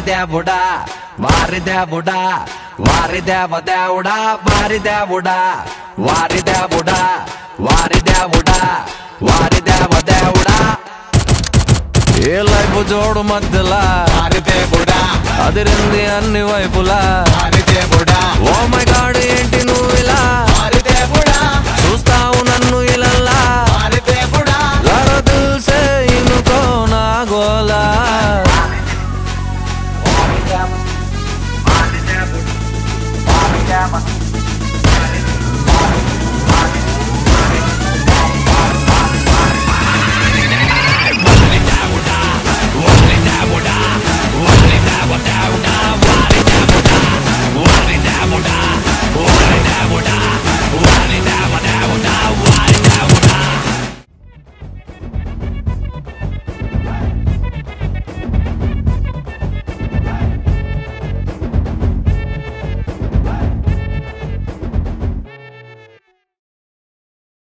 దేవుడా వారి దేవుడా వారి దేవుడా వారి దేవుడా వారి దేవుడా వారి దేవుడా వారి దేవుడా ఏ లైఫ్ జోడు మధ్యలా వారి దేవుడా అదిరింది అన్ని వైపులా వారి దేవుడా ఓ మై గాడ్ ఏంటి నువ్వు ఇలా వారి దేవుడా చూస్తావు నన్ను ఇలా వారి దేవుడా జరా దిల్ సే ఇన్కో నా గోలా వారి దేవుడా వారి దేవుడా